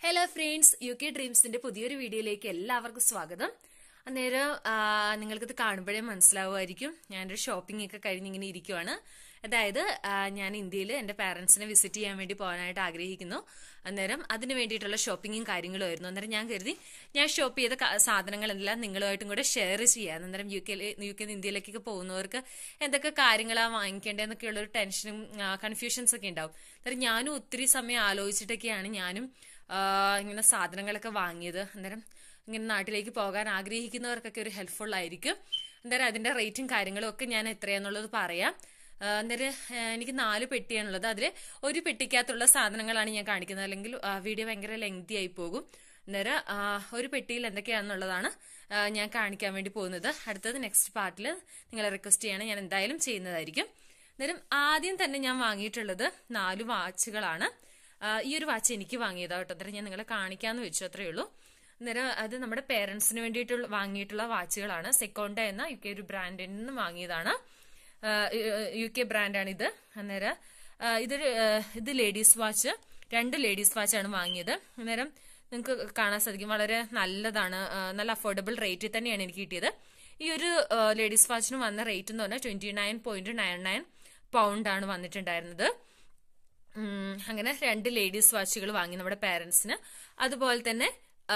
Hello friends, UK ഡ്രീംസിന്റെ പുതിയൊരു വീഡിയോയിലേക്ക് എല്ലാവർക്കും സ്വാഗതം. അന്നേരം നിങ്ങൾക്കിത് കാണുമ്പോഴേ മനസ്സിലാവുമായിരിക്കും ഞാനൊരു ഷോപ്പിംഗ് ഒക്കെ കഴിഞ്ഞ് ഇങ്ങനെ ഇരിക്കുവാണ്. അതായത് ഞാൻ ഇന്ത്യയിൽ എൻ്റെ പാരൻസിനെ വിസിറ്റ് ചെയ്യാൻ വേണ്ടി പോകാനായിട്ട് ആഗ്രഹിക്കുന്നു. അന്നേരം അതിന് വേണ്ടിയിട്ടുള്ള ഷോപ്പിങ്ങും കാര്യങ്ങളും ആയിരുന്നു. അന്നേരം ഞാൻ കരുതി ഞാൻ ഷോപ്പ് ചെയ്ത സാധനങ്ങളെല്ലാം നിങ്ങളുമായിട്ടും കൂടെ ഷെയർ ചെയ്യാം. അന്നേരം യുകെ ഇന്ത്യയിലേക്കൊക്കെ പോകുന്നവർക്ക് എന്തൊക്കെ കാര്യങ്ങളാണ് വാങ്ങിക്കേണ്ടതെന്നൊക്കെ ഉള്ളൊരു ടെൻഷനും കൺഫ്യൂഷൻസ് ഒക്കെ ഉണ്ടാവും. അന്നേരം ഞാനും ഒത്തിരി സമയം ആലോചിച്ചിട്ടൊക്കെയാണ് ഞാനും ഇങ്ങനെ സാധനങ്ങളൊക്കെ വാങ്ങിയത്. അന്നേരം ഇങ്ങനെ നാട്ടിലേക്ക് പോകാൻ ആഗ്രഹിക്കുന്നവർക്കൊക്കെ ഒരു ഹെൽപ്ഫുൾ ആയിരിക്കും. അന്നേരം അതിന്റെ റേറ്റും കാര്യങ്ങളും ഒക്കെ ഞാൻ എത്രയാന്നുള്ളത് പറയാം. അന്നേരം എനിക്ക് 4 പെട്ടിയാണുള്ളത്. അതിൽ ഒരു പെട്ടിക്കകത്തുള്ള സാധനങ്ങളാണ് ഞാൻ കാണിക്കുന്നത്, അല്ലെങ്കിൽ വീഡിയോ ഭയങ്കര ലെങ്തി ആയി പോകും. അന്നേരം ഒരു പെട്ടിയിൽ എന്തൊക്കെയാണെന്നുള്ളതാണ് ഞാൻ കാണിക്കാൻ വേണ്ടി പോകുന്നത്. അടുത്തത് നെക്സ്റ്റ് പാർട്ടിൽ നിങ്ങളെ റിക്വസ്റ്റ് ചെയ്യണം, ഞാൻ എന്തായാലും ചെയ്യുന്നതായിരിക്കും. അന്നേരം ആദ്യം തന്നെ ഞാൻ വാങ്ങിയിട്ടുള്ളത് 4 വാച്ചുകളാണ്. ഈ ഒരു വാച്ച് എനിക്ക് വാങ്ങിയതാ കേട്ടോ. അന്നേരം ഞാൻ നിങ്ങളെ കാണിക്കാന്ന് വെച്ചു, അത്രയേ ഉള്ളൂ. അന്നേരം അത് നമ്മുടെ പേരൻസിന് വേണ്ടിയിട്ടുള്ള വാങ്ങിയിട്ടുള്ള വാച്ചുകളാണ്. സെക്കോണ്ട എന്ന UK ഒരു ബ്രാൻഡിൽ നിന്ന് വാങ്ങിയതാണ്. UK ബ്രാൻഡാണ് ഇത്. അന്നേരം ഇത് ലേഡീസ് വാച്ച്, 2 ലേഡീസ് വാച്ചാണ് വാങ്ങിയത്. അന്നേരം നിങ്ങൾക്ക് കാണാൻ സാധിക്കും വളരെ നല്ലതാണ്, നല്ല അഫോർഡബിൾ റേറ്റിൽ തന്നെയാണ് എനിക്ക് കിട്ടിയത്. ഈ ഒരു ലേഡീസ് വാച്ചിന് വന്ന റേറ്റ് എന്ന് പറഞ്ഞാൽ 29.99 പൗണ്ടാണ് വന്നിട്ടുണ്ടായിരുന്നത്. അങ്ങനെ 2 ലേഡീസ് വാച്ചുകൾ വാങ്ങി നമ്മുടെ പാരൻസിന്. അതുപോലെ തന്നെ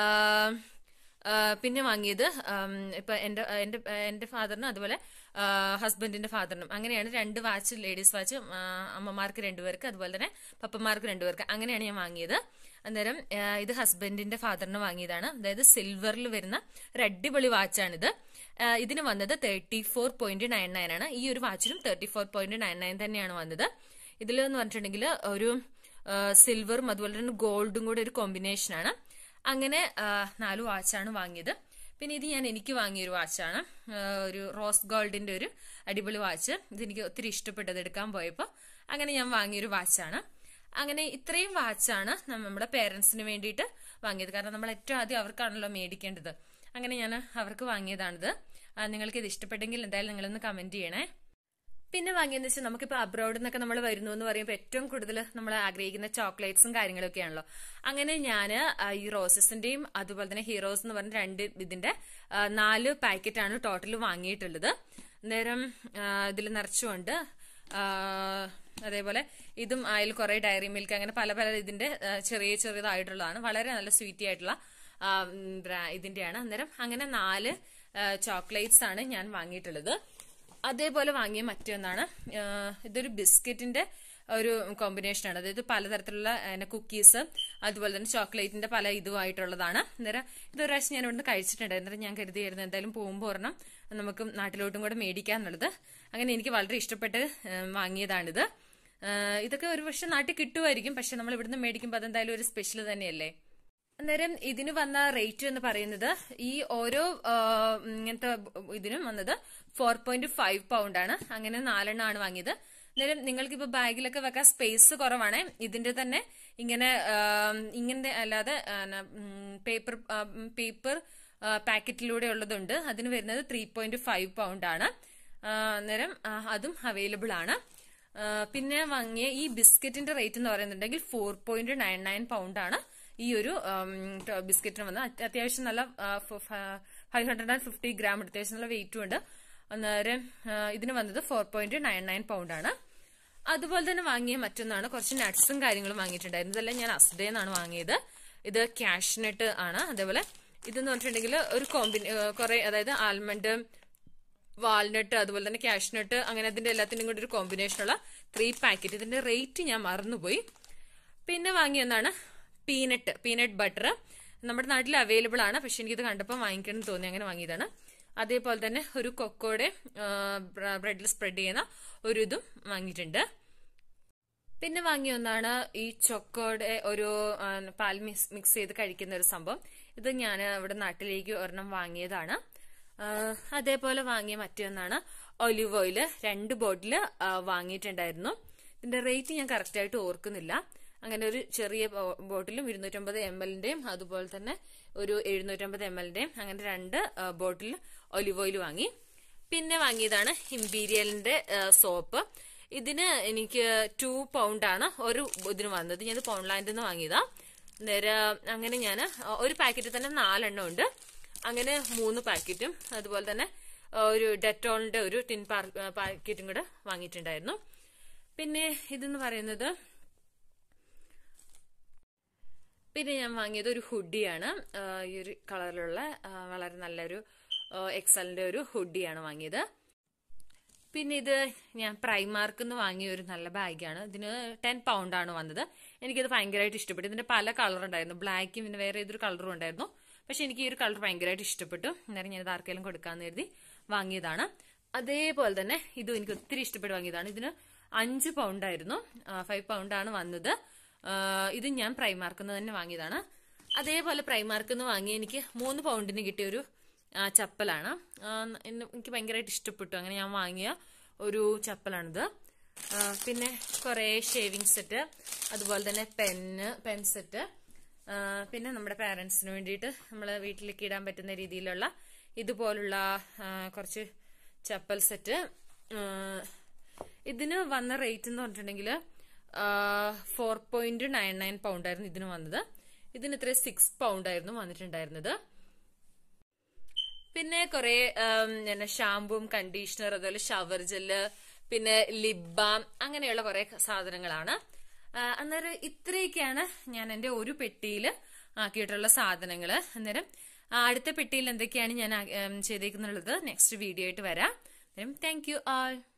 പിന്നെ വാങ്ങിയത് ഇപ്പൊ എന്റെ ഫാദറിനും അതുപോലെ ഹസ്ബൻഡിന്റെ ഫാദറിനും അങ്ങനെയാണ് 2 വാച്ച്, ലേഡീസ് വാച്ച് അമ്മമാർക്ക് 2 പേർക്ക്, അതുപോലെ തന്നെ പപ്പമാർക്ക് 2 പേർക്ക്, അങ്ങനെയാണ് ഞാൻ വാങ്ങിയത്. അന്നേരം ഇത് ഹസ്ബൻഡിന്റെ ഫാദറിന് വാങ്ങിയതാണ്. അതായത് സിൽവറിൽ വരുന്ന ഒരു അടിപൊളി വാച്ചാണിത്. ഇതിന് വന്നത് 34.99 ആണ്. ഈ ഒരു വാച്ചിനും 34.99 തന്നെയാണ് വന്നത്. ഇതിലെന്ന് പറഞ്ഞിട്ടുണ്ടെങ്കിൽ ഒരു സിൽവറും അതുപോലെ തന്നെ ഗോൾഡും കൂടെ ഒരു കോമ്പിനേഷൻ ആണ്. അങ്ങനെ 4 വാച്ചാണ് വാങ്ങിയത്. പിന്നെ ഇത് എനിക്ക് വാങ്ങിയൊരു വാച്ചാണ്, ഒരു റോസ് ഗോൾഡിന്റെ ഒരു അടിപൊളി വാച്ച്. ഇതെനിക്ക് ഒത്തിരി ഇഷ്ടപ്പെട്ടത് എടുക്കാൻ പോയപ്പോൾ അങ്ങനെ ഞാൻ വാങ്ങിയൊരു വാച്ചാണ്. അങ്ങനെ ഇത്രയും വാച്ചാണ് നമ്മുടെ പേരൻസിന് വേണ്ടിയിട്ട് വാങ്ങിയത്. കാരണം നമ്മൾ ഏറ്റവും ആദ്യം അവർക്കാണല്ലോ മേടിക്കേണ്ടത്. അങ്ങനെ ഞാൻ അവർക്ക് വാങ്ങിയതാണിത്. നിങ്ങൾക്ക് ഇത് ഇഷ്ടപ്പെട്ടെങ്കിൽ എന്തായാലും നിങ്ങളൊന്ന് കമന്റ് ചെയ്യണേ. പിന്നെ വാങ്ങിയെന്ന് വെച്ചാൽ നമുക്കിപ്പോൾ അബ്രോഡ് നിന്നൊക്കെ നമ്മൾ വരുന്നു എന്ന് പറയുമ്പോൾ ഏറ്റവും കൂടുതൽ നമ്മൾ ആഗ്രഹിക്കുന്ന ചോക്ലേറ്റ്സും കാര്യങ്ങളൊക്കെ ആണല്ലോ. അങ്ങനെ ഞാൻ ഈ റോസസിന്റെയും അതുപോലെ തന്നെ ഹീറോസ് എന്ന് പറഞ്ഞ 2 ഇതിന്റെ 4 പാക്കറ്റാണ് ടോട്ടൽ വാങ്ങിയിട്ടുള്ളത്. അന്നേരം ഇതിൽ നിറച്ചുകൊണ്ട് അതേപോലെ ഇതും അതിൽ കുറെ ഡയറി മിൽക്ക്, അങ്ങനെ പല പല ഇതിന്റെ ചെറിയതായിട്ടുള്ളതാണ്. വളരെ നല്ല സ്വീറ്റി ആയിട്ടുള്ള ഇതിന്റെയാണ്. അന്നേരം അങ്ങനെ 4 ചോക്ലേറ്റ്സ് ആണ് ഞാൻ വാങ്ങിയിട്ടുള്ളത്. അതേപോലെ വാങ്ങിയ മറ്റൊന്നാണ്, ഇതൊരു ബിസ്ക്കറ്റിന്റെ ഒരു കോമ്പിനേഷനാണ്. അതായത് പലതരത്തിലുള്ള കുക്കീസ് അതുപോലെ തന്നെ ചോക്ലേറ്റിന്റെ പല ഇതുമായിട്ടുള്ളതാണ്. അന്നേരം ഇതൊരു പ്രാവശ്യം ഞാൻ ഇവിടുന്ന് കഴിച്ചിട്ടുണ്ട്. അന്നേരം ഞാൻ കരുതിയായിരുന്നു എന്തായാലും പോകുമ്പോൾ ഒരെണ്ണം നമുക്ക് നാട്ടിലോട്ടും കൂടെ മേടിക്കാന്നുള്ളത്. അങ്ങനെ എനിക്ക് വളരെ ഇഷ്ടപ്പെട്ട് വാങ്ങിയതാണിത്. ഇതൊക്കെ ഒരു പക്ഷെ നാട്ടിൽ കിട്ടുമായിരിക്കും, പക്ഷെ നമ്മൾ ഇവിടുന്ന് മേടിക്കുമ്പോൾ അതെന്തായാലും ഒരു സ്പെഷ്യൽ തന്നെയല്ലേ. അന്നേരം ഇതിന് വന്ന റേറ്റ് എന്ന് പറയുന്നത് ഈ ഓരോ ഇങ്ങനത്തെ ഇതിനും വന്നത് 4.5 പൗണ്ടാണ്. അങ്ങനെ 4 എണ്ണമാണ് വാങ്ങിയത്. അന്നേരം നിങ്ങൾക്കിപ്പോ ബാഗിലൊക്കെ വെക്കാൻ സ്പേസ് കുറവാണ്. ഇതിന്റെ തന്നെ ഇങ്ങനെ അല്ലാതെ പേപ്പർ പാക്കറ്റിലൂടെ ഉള്ളതുണ്ട്. അതിന് വരുന്നത് 3.5 പൗണ്ടാണ്. അന്നേരം അതും അവൈലബിൾ ആണ്. പിന്നെ വാങ്ങിയ ഈ ബിസ്ക്കറ്റിന്റെ റേറ്റ് എന്ന് പറയുന്നുണ്ടെങ്കിൽ 4.99 പൗണ്ടാണ്. ഈ ഒരു ബിസ്ക്കറ്റിന് വന്ന് അത്യാവശ്യം നല്ല 550 ഗ്രാം അത്യാവശ്യം നല്ല വെയിറ്റും ഉണ്ട്. അന്നേരം ഇതിന് വന്നത് 4.99 പൗണ്ടാണ്. അതുപോലെ തന്നെ വാങ്ങിയ മറ്റൊന്നാണ്, കുറച്ച് നട്ട്സും കാര്യങ്ങളും വാങ്ങിയിട്ടുണ്ടായിരുന്നു. ഇതെല്ലാം ഞാൻ അസ്ഡേന്നാണ് വാങ്ങിയത്. ഇത് കാഷ്നട്ട് ആണ്. അതേപോലെ ഇതെന്ന് പറഞ്ഞിട്ടുണ്ടെങ്കിൽ ഒരു കുറെ, അതായത് ആൽമണ്ട്, വാൾനട്ട് അതുപോലെ തന്നെ കാഷ്നട്ട്, അങ്ങനെ അതിന്റെ എല്ലാത്തിനും കൂടി ഒരു കോമ്പിനേഷനുള്ള 3 പാക്കറ്റ്. ഇതിന്റെ റേറ്റ് ഞാൻ മറന്നുപോയി. പിന്നെ വാങ്ങിയൊന്നാണ് പീനട്ട് ബട്ടർ. നമ്മുടെ നാട്ടിൽ അവൈലബിൾ ആണ്, പക്ഷെ എനിക്കിത് കണ്ടപ്പോൾ വാങ്ങിക്കണം എന്ന് തോന്നി, അങ്ങനെ വാങ്ങിയതാണ്. അതേപോലെ തന്നെ ഒരു കൊക്കോയുടെ ബ്രെഡിൽ സ്പ്രെഡ് ചെയ്യുന്ന ഒരു ഇതും വാങ്ങിയിട്ടുണ്ട്. പിന്നെ വാങ്ങിയ ഒന്നാണ് ഈ ചൊക്കോയുടെ ഒരു പാൽ മിക്സ് ചെയ്ത് കഴിക്കുന്ന ഒരു സംഭവം. ഇത് ഞാൻ ഇവിടെ നാട്ടിലേക്ക് ഒരെണ്ണം വാങ്ങിയതാണ്. അതേപോലെ വാങ്ങിയ മറ്റൊന്നാണ് ഒലിവ് ഓയില്. 2 ബോട്ടിൽ വാങ്ങിയിട്ടുണ്ടായിരുന്നു. ഇതിന്റെ റേറ്റ് ഞാൻ കറക്റ്റ് ആയിട്ട് ഓർക്കുന്നില്ല. അങ്ങനെ ഒരു ചെറിയ ബോട്ടിലും 250 ml അതുപോലെ തന്നെ ഒരു 750 ml അങ്ങനെ 2 ബോട്ടിൽ ഒലിവ് ഓയിൽ വാങ്ങി. പിന്നെ വാങ്ങിയതാണ് ഇമ്പീരിയലിന്റെ സോപ്പ്. ഇതിന് എനിക്ക് 2 പൗണ്ടാണ് ഒരു ഇതിന് വന്നത്. ഞാൻ പൗണ്ട് ലാൻഡിൽ നിന്ന് വാങ്ങിയതാ. നേരം അങ്ങനെ ഞാൻ ഒരു പാക്കറ്റ് തന്നെ 4 എണ്ണം ഉണ്ട്. അങ്ങനെ 3 പാക്കറ്റും അതുപോലെ തന്നെ ഒരു ഡെറ്റോളിന്റെ ഒരു ടിൻ പാക്കറ്റും കൂടെ വാങ്ങിയിട്ടുണ്ടായിരുന്നു. പിന്നെ ഇതെന്ന് പറയുന്നത്, പിന്നെ ഞാൻ വാങ്ങിയത് ഒരു ഹുഡിയാണ്. ഈ ഒരു കളറിലുള്ള വളരെ നല്ലൊരു എക്സലിന്റെ ഒരു ഹുഡിയാണ് വാങ്ങിയത്. പിന്നെ ഇത് ഞാൻ പ്രൈമാർക്ക് നിന്ന് വാങ്ങിയ ഒരു നല്ല ബാഗാണ്. ഇതിന് 10 പൗണ്ടാണ് വന്നത്. എനിക്കത് ഭയങ്കരമായിട്ട് ഇഷ്ടപ്പെട്ടു. ഇതിന്റെ പല കളർ ഉണ്ടായിരുന്നു, ബ്ലാക്കും പിന്നെ വേറെ ഏതൊരു കളറും ഉണ്ടായിരുന്നു. പക്ഷെ എനിക്ക് ഈ ഒരു കളർ ഭയങ്കരമായിട്ട് ഇഷ്ടപ്പെട്ടു. അന്നേരം ഞാനത് ആർക്കെങ്കിലും കൊടുക്കാന്ന് കരുതി വാങ്ങിയതാണ്. അതേപോലെ തന്നെ ഇതും എനിക്ക് ഒത്തിരി ഇഷ്ടപ്പെട്ട് വാങ്ങിയതാണ്. ഇതിന് 5 പൗണ്ടായിരുന്നു, 5 പൗണ്ടാണ് വന്നത്. ഇത് ഞാൻ പ്രൈമാർക്ക് നിന്ന് തന്നെ വാങ്ങിയതാണ്. അതേപോലെ പ്രൈമാർക്ക് നിന്ന് വാങ്ങിയ എനിക്ക് 3 പൗണ്ടിന് കിട്ടിയൊരു ചപ്പലാണ്. എനിക്ക് ഭയങ്കരമായിട്ട് ഇഷ്ടപ്പെട്ടു. അങ്ങനെ ഞാൻ വാങ്ങിയ ഒരു ചപ്പലാണിത്. പിന്നെ കുറെ ഷേവിങ് സെറ്റ്, അതുപോലെ തന്നെ പെൻ സെറ്റ്, പിന്നെ നമ്മുടെ പാരന്റ്സിന് വേണ്ടിയിട്ട് നമ്മളെ വീട്ടിലേക്ക് ഇടാൻ പറ്റുന്ന രീതിയിലുള്ള ഇതുപോലുള്ള കുറച്ച് ചപ്പൽ സെറ്റ്. ഇതിന് വന്ന റേറ്റ് എന്ന് പറഞ്ഞിട്ടുണ്ടെങ്കിൽ 4.99 പൗണ്ടായിരുന്നു ഇതിന് വന്നത്. ഇതിന് ഇത്ര 6 പൗണ്ടായിരുന്നു വന്നിട്ടുണ്ടായിരുന്നത്. പിന്നെ കുറെ ഷാമ്പും കണ്ടീഷണർ, അതുപോലെ ഷവർ ജെല്ല്, പിന്നെ ലിപ് ബാം, അങ്ങനെയുള്ള കുറെ സാധനങ്ങളാണ്. അന്നേരം ഇത്രയൊക്കെയാണ് ഞാൻ എന്റെ ഒരു പെട്ടിയിൽ ആക്കിയിട്ടുള്ള സാധനങ്ങള്. അന്നേരം അടുത്ത പെട്ടിയിൽ എന്തൊക്കെയാണ് ഞാൻ ചെയ്തേക്കുന്നുള്ളത് നെക്സ്റ്റ് വീഡിയോ ആയിട്ട് വരാം. Thank you all.